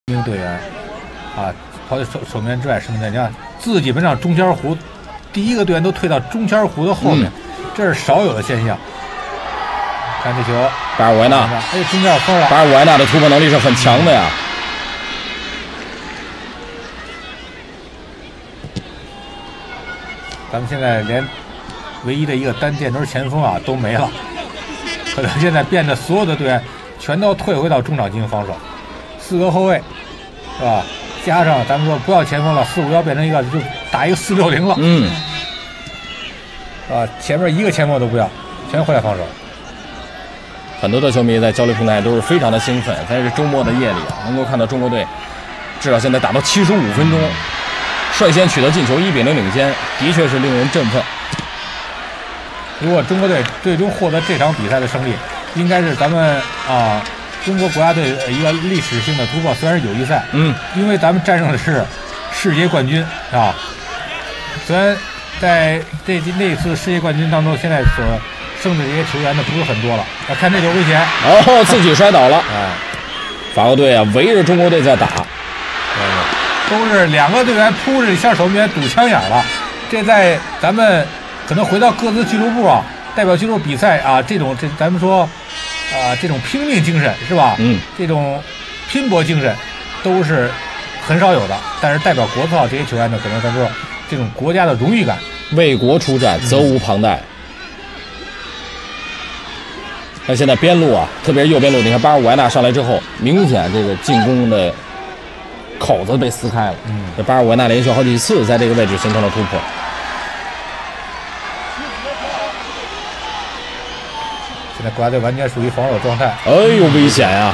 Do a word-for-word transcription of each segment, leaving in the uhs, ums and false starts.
名队员啊，跑在守守门之外，什么的，你看自己门上中间弧，第一个队员都退到中间弧的后面，嗯、这是少有的现象。看这球， 巴尔维纳， 哎，中间有分了。 巴尔维纳的突破能力是很强的呀。 咱们现在连唯一的一个单箭头前锋啊都没了，可能现在变得所有的队员全都退回到中场进行防守，四个后卫，是吧？加上咱们说不要前锋了，四五幺变成一个就打一个四六零了， 嗯， 啊，前面一个前锋都不要，全回来防守。 很多的球迷在交流平台都是非常的兴奋，在这周末的夜里啊，能够看到中国队至少现在打到七十五分钟。率先取得进球，一比零领先，的确是令人振奋。 如果中国队最终获得这场比赛的胜利，应该是咱们啊中国国家队一个历史性的突破。虽然是友谊赛， 嗯， 因为咱们战胜的是世界冠军啊。虽然在这那次世界冠军当中，现在所剩的这些球员呢不是很多了。啊，看这球危险， 哦，自己摔倒了。 哎， 法国队啊，围着中国队在打。 都是两个队员扑着向守门员堵枪眼了，这在咱们可能回到各自俱乐部啊，代表俱乐部比赛啊，这种这咱们说啊，这种拼命精神是吧？ 嗯， 这种拼搏精神都是很少有的。但是代表国字号这些球员呢，可能咱说这种国家的荣誉感， 为国出战责无旁贷。那、嗯、现在边路啊，特别是右边路，你看巴尔维纳上来之后，明显这个进攻的口子被撕开了， 嗯， 这巴尔维纳连续好几次在这个位置形成了突破。 现在国家队完全属于防守状态， 哎呦，危险呀！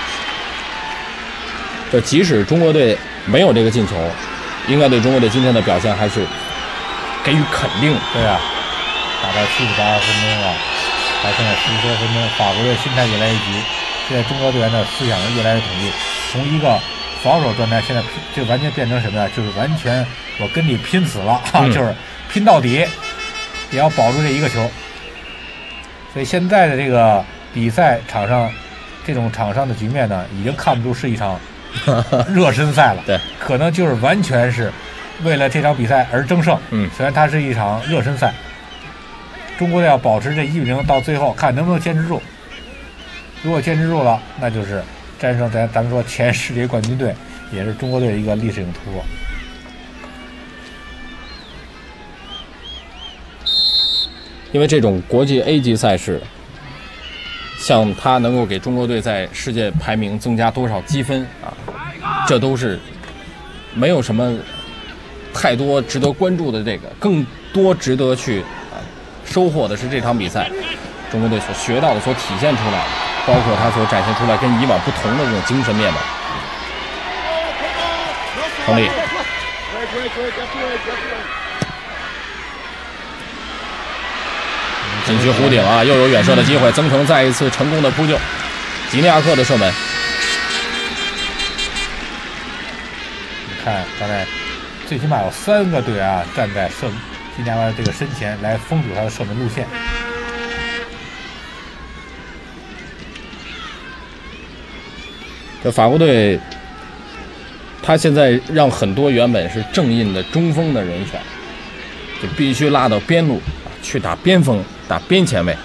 这即使中国队没有这个进球，应该对中国队今天的表现还是给予肯定。 对呀、啊，打到七十八分钟了，还剩下十多分钟，法国队心态越来越急，现在中国队员的思想越来越统一，从一个防守状态现在就完全变成什么呀？就是完全我跟你拼死了啊、嗯，就是拼到底，也要保住这一个球。所以现在的这个比赛场上，这种场上的局面呢，已经看不出是一场热身赛了。 对， 可能就是完全是为了这场比赛而争胜。 嗯， 虽然它是一场热身赛，中国队要保持这一比零到最后，看能不能坚持住。如果坚持住了，那就是战胜咱咱们说前世界冠军队，也是中国队一个历史性突破。 因为这种国际 A 级赛事，像它能够给中国队在世界排名增加多少积分啊，这都是没有什么太多值得关注的。这个更多值得去啊收获的是这场比赛中国队所学到的、所体现出来的，包括他所展现出来跟以往不同的这种精神面貌。亨利，禁区弧顶啊，又有远射的机会，曾诚再一次成功的扑救，吉尼亚克的射门。 你看，刚才最起码有三个队员啊站在射吉尼亚克这个身前来封堵他的射门路线。 这法国队，他现在让很多原本是正印的中锋的人选，就必须拉到边路啊，去打边锋，打边前卫。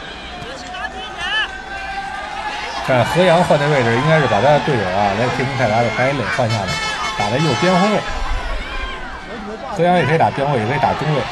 看何阳换的位置，应该是把他的队友啊，来铁明泰达的白磊换下来，打的右边后卫。何阳也可以打边后卫，也可以打中卫。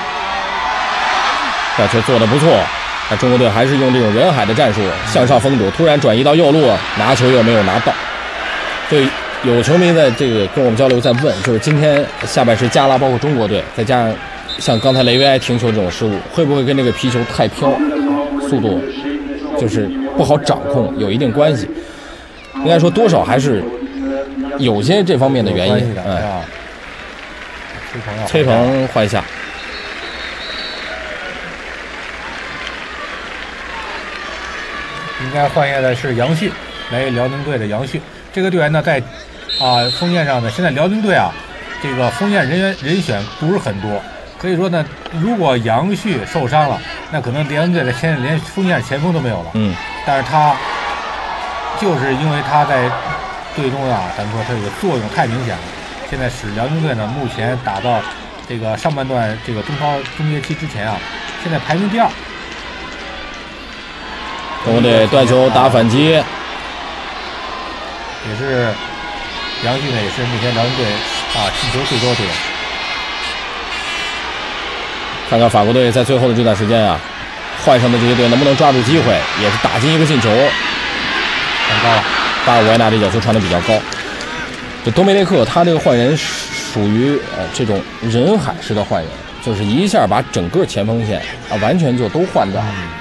这球做得不错，那中国队还是用这种人海的战术向上封堵，突然转移到右路，拿球又没有拿到。对，有球迷在这个跟我们交流，在问，就是今天下半时加拉，包括中国队，再加上像刚才雷维埃停球这种失误，会不会跟这个皮球太飘，速度就是不好掌控有一定关系？应该说多少还是有些这方面的原因。 嗯， 崔鹏换下。 应该换下的是杨旭，来辽宁队的杨旭。这个队员呢，在啊锋线上呢，现在辽宁队啊，这个锋线人员人选不是很多，可以说呢，如果杨旭受伤了，那可能辽宁队的现在连锋线前锋都没有了。 嗯， 但是他就是因为他在队中啊，咱们说它这个作用太明显了。现在使辽宁队呢，目前打到这个上半段这个中超终结期之前啊，现在排名第二。 中国队断球打反击，也是杨旭呢，也是目前辽宁队啊进球最多队员。 看看法国队在最后的这段时间啊，换上的这些队能不能抓住机会，也是打进一个进球。 很高了， 巴尔维纳这脚球传的比较高。这多梅内克他这个换人属于呃这种人海式的换人，就是一下把整个前锋线啊完全就都换掉。 嗯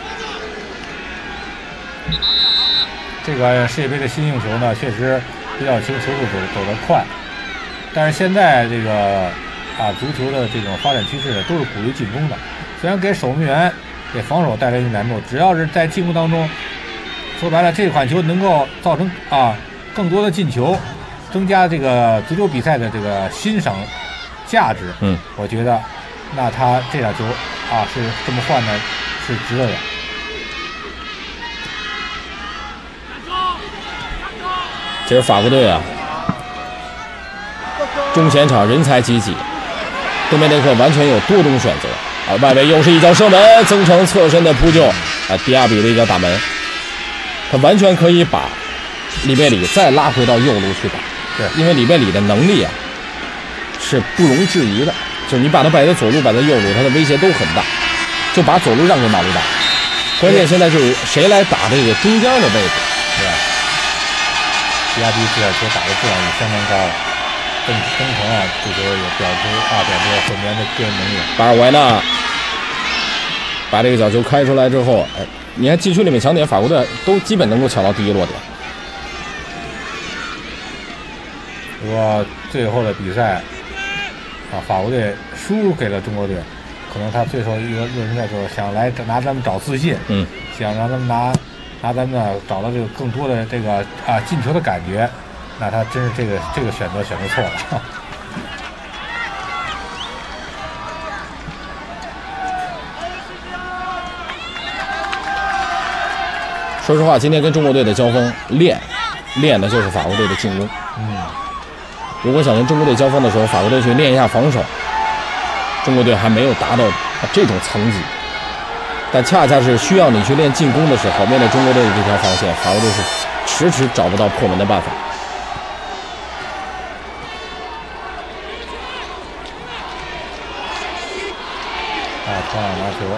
这个世界杯的新用球呢，确实比较球球速走走得快，但是现在这个啊足球的这种发展趋势都是鼓励进攻的，虽然给守门员、给防守带来一定难度，只要是在进攻当中，说白了这款球能够造成啊更多的进球，增加这个足球比赛的这个欣赏价值。 嗯， 我觉得那他这场球啊是这么换的，是值得的。 其实法国队啊，中前场人才济济，多梅内克完全有多种选择啊。外围又是一脚射门，增成侧身的扑救啊，迪亚比的一脚打门，他完全可以把里贝里再拉回到右路去打。 对， 因为里贝里的能力啊是不容置疑的，就是你把他摆在左路，摆在右路，他的威胁都很大，就把左路让给马路达。关键现在就是谁来打这个中间的位置， 对吧？迪亚比这脚球打的质量也相当高了，邓登城啊，这球也表出啊表出了守门员的个人能力。 巴尔维纳把这个角球开出来之后，哎，你看禁区里面抢点，法国队都基本能够抢到第一落点。 不过最后的比赛啊，法国队输给了中国队，可能他最后一个热身赛时候想来拿咱们找自信， 嗯， 想让他们拿。拿咱们呢找到这个更多的这个啊进球的感觉，那他真是这个这个选择选择错了。 说实话，今天跟中国队的交锋练练的就是法国队的进攻。 嗯， 如果想跟中国队交锋的时候，法国队去练一下防守，中国队还没有达到这种层级。但恰恰是需要你去练进攻的时候，面对中国队的这条防线，法国队是迟迟找不到破门的办法。 啊，同样拿球。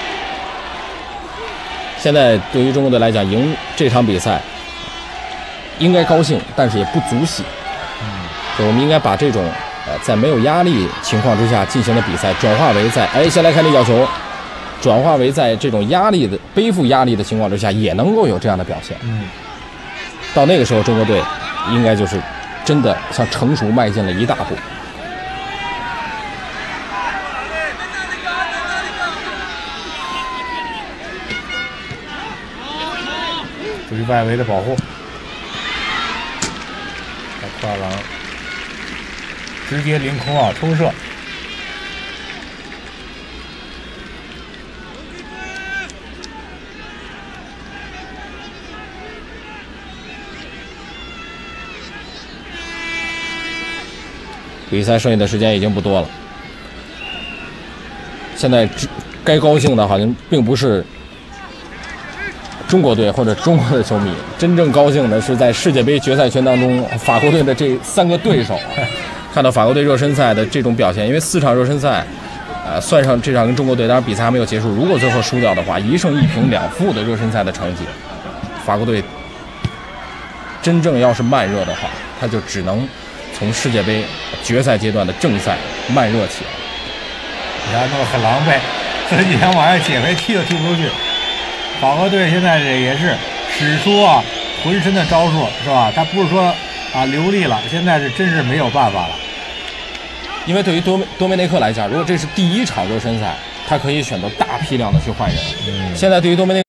现在对于中国队来讲，赢这场比赛应该高兴，但是也不足喜。 嗯， 就我们应该把这种呃在没有压力情况之下进行的比赛，转化为在哎先来看这脚球。转化为在这种压力的背负压力的情况之下，也能够有这样的表现。 嗯， 到那个时候，中国队应该就是真的向成熟迈进了一大步。 注意外围的保护，跨栏直接凌空啊，抽射。 比赛剩下的时间已经不多了，现在该高兴的好像并不是中国队或者中国的球迷，真正高兴的是在世界杯决赛圈当中法国队的这三个对手啊，看到法国队热身赛的这种表现，因为四场热身赛，呃，算上这场跟中国队，当然比赛还没有结束，如果最后输掉的话，一胜一平两负的热身赛的成绩，法国队真正要是慢热的话，他就只能从世界杯决赛阶段的正赛慢热起来。 你看弄得很狼狈，自己想往上解围，踢都踢不出去。法国队现在这也是使出啊浑身的招数，是吧？他不是说啊流利了，现在是真是没有办法了。 因为对于多多梅内克来讲，如果这是第一场热身赛，他可以选择大批量的去换人。 嗯， 现在对于多梅内